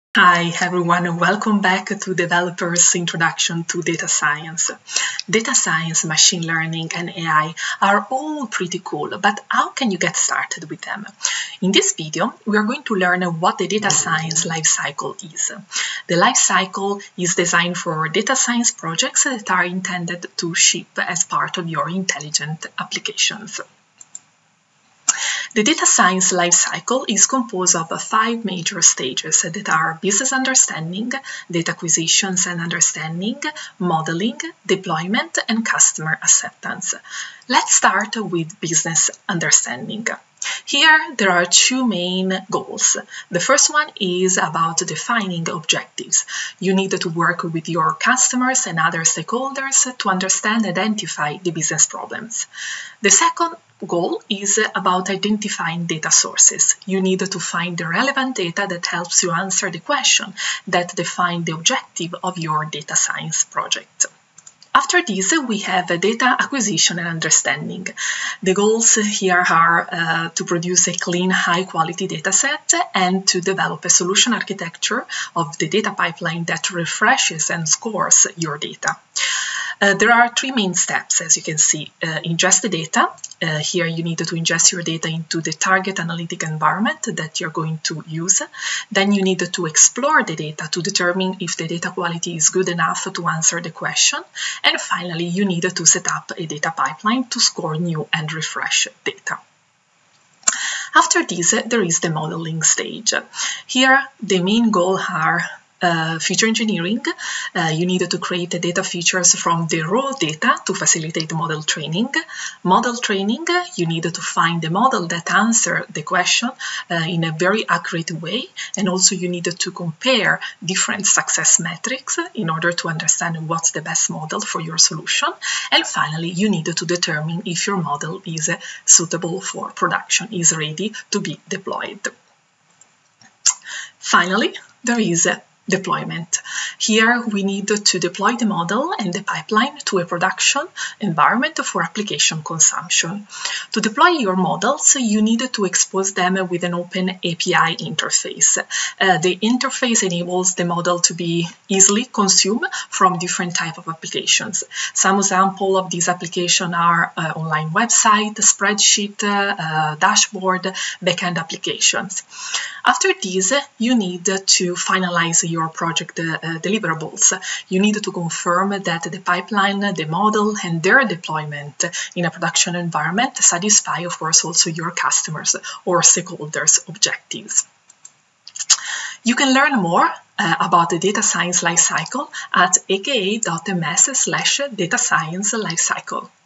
Hi everyone and welcome back to Developers Introduction to Data Science. Data science, machine learning and AI are all pretty cool, but how can you get started with them? In this video, we are going to learn what the data science lifecycle is. The lifecycle is designed for data science projects that are intended to ship as part of your intelligent applications. The data science lifecycle is composed of 5 major stages that are business understanding, data acquisitions and understanding, modeling, deployment, and customer acceptance. Let's start with business understanding. Here, there are 2 main goals. The first one is about defining objectives. You need to work with your customers and other stakeholders to understand and identify the business problems. The second goal is about identifying data sources. You need to find the relevant data that helps you answer the question that define the objective of your data science project. After this, we have data acquisition and understanding. The goals here are to produce a clean, high-quality dataset and to develop a solution architecture of the data pipeline that refreshes and scores your data. There are 3 main steps, as you can see. Ingest the data. Here you need to ingest your data into the target analytic environment that you're going to use. Then you need to explore the data to determine if the data quality is good enough to answer the question. And finally, you need to set up a data pipeline to score new and refresh data. After this, there is the modeling stage. Here, the main goals are feature engineering. You need to create the data features from the raw data to facilitate model training. Model training, you need to find the model that answers the question in a very accurate way, and also you need to compare different success metrics in order to understand what's the best model for your solution. And finally, you need to determine if your model is suitable for production, is ready to be deployed. Finally, there is deployment. Here we need to deploy the model and the pipeline to a production environment for application consumption. To deploy your models, you need to expose them with an open API interface. The interface enables the model to be easily consumed from different types of applications. Some examples of these applications are online website, spreadsheet, dashboard, backend applications. After this, you need to finalize your project deliverables. You need to confirm that the pipeline, the model, and their deployment in a production environment satisfy, of course, also your customers or stakeholders' objectives. You can learn more about the data science lifecycle at aka.ms/datascience lifecycle.